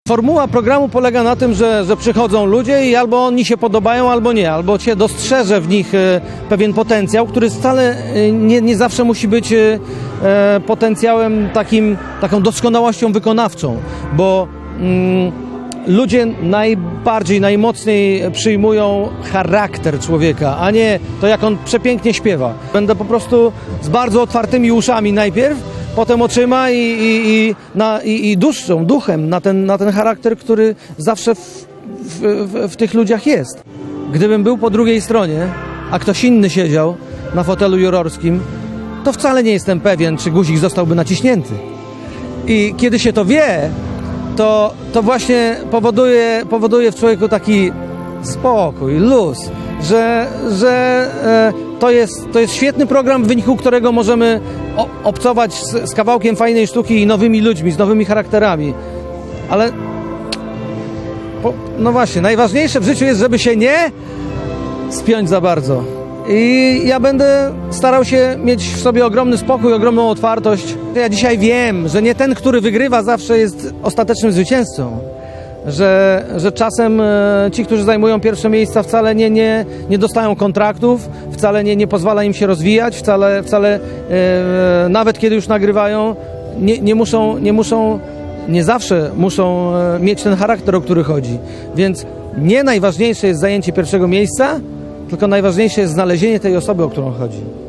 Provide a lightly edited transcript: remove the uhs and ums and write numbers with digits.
Formuła programu polega na tym, że przychodzą ludzie i albo oni się podobają, albo nie, albo się dostrzeże w nich pewien potencjał, który wcale nie zawsze musi być potencjałem taką doskonałością wykonawczą, bo ludzie najmocniej przyjmują charakter człowieka, a nie to, jak on przepięknie śpiewa. Będę po prostu z bardzo otwartymi uszami najpierw, potem oczyma i duszą, duchem na ten charakter, który zawsze w tych ludziach jest. Gdybym był po drugiej stronie, a ktoś inny siedział na fotelu jurorskim, to wcale nie jestem pewien, czy guzik zostałby naciśnięty. I kiedy się to wie, to właśnie powoduje w człowieku taki spokój, luz, że to jest świetny program, w wyniku którego możemy obcować z kawałkiem fajnej sztuki i nowymi ludźmi, z nowymi charakterami. Ale no właśnie, najważniejsze w życiu jest, żeby się nie spiąć za bardzo. I ja będę starał się mieć w sobie ogromny spokój, ogromną otwartość. Ja dzisiaj wiem, że nie ten, który wygrywa, zawsze jest ostatecznym zwycięzcą. Że czasem ci, którzy zajmują pierwsze miejsca, wcale nie dostają kontraktów, wcale nie pozwala im się rozwijać, wcale nawet kiedy już nagrywają, nie zawsze muszą mieć ten charakter, o który chodzi. Więc nie najważniejsze jest zajęcie pierwszego miejsca, tylko najważniejsze jest znalezienie tej osoby, o którą chodzi.